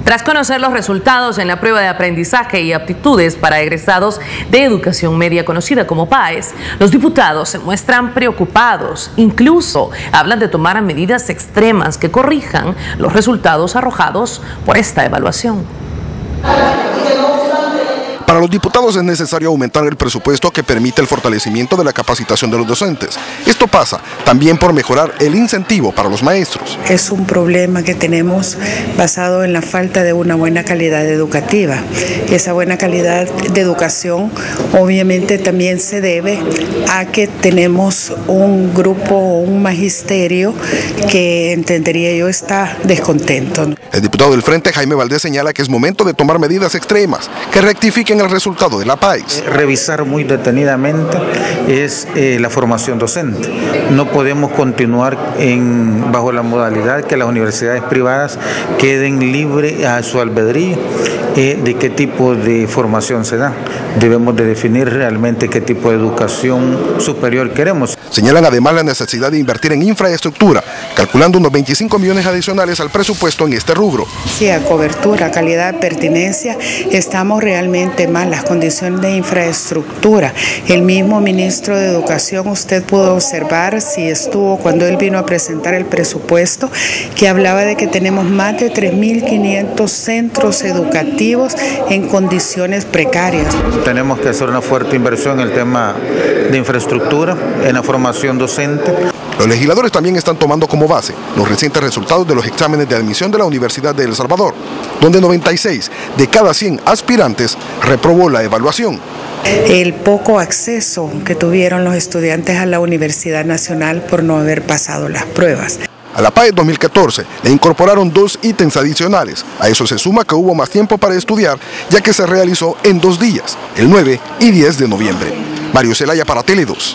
Tras conocer los resultados en la prueba de aprendizaje y aptitudes para egresados de educación media conocida como PAES, los diputados se muestran preocupados, incluso hablan de tomar medidas extremas que corrijan los resultados arrojados por esta evaluación. Para los diputados es necesario aumentar el presupuesto que permite el fortalecimiento de la capacitación de los docentes. Esto pasa también por mejorar el incentivo para los maestros. Es un problema que tenemos basado en la falta de una buena calidad educativa. Esa buena calidad de educación obviamente también se debe a que tenemos un grupo o un magisterio que, entendería yo, está descontento. El diputado del Frente, Jaime Valdés, señala que es momento de tomar medidas extremas que rectifiquen el resultado de la PAES. Revisar muy detenidamente es la formación docente. No podemos continuar bajo la modalidad que las universidades privadas queden libres a su albedrío de qué tipo de formación se da. Debemos de definir realmente qué tipo de educación superior queremos. Señalan además la necesidad de invertir en infraestructura, calculando unos 25 millones adicionales al presupuesto en este rubro. Sí, a cobertura, calidad, pertinencia, estamos realmente mal. Las condiciones de infraestructura. El mismo ministro de Educación, usted pudo observar, si estuvo cuando él vino a presentar el presupuesto, que hablaba de que tenemos más de 3.500 centros educativos en condiciones precarias. Tenemos que hacer una fuerte inversión en el tema de infraestructura, en la formación docente. Los legisladores también están tomando como base los recientes resultados de los exámenes de admisión de la Universidad de El Salvador, donde 96 de cada 100 aspirantes reprobó la evaluación. El poco acceso que tuvieron los estudiantes a la Universidad Nacional por no haber pasado las pruebas. A la PAES 2014 le incorporaron 2 ítems adicionales. A eso se suma que hubo más tiempo para estudiar, ya que se realizó en 2 días, el 9 y 10 de noviembre. Mario Zelaya para Tele 2.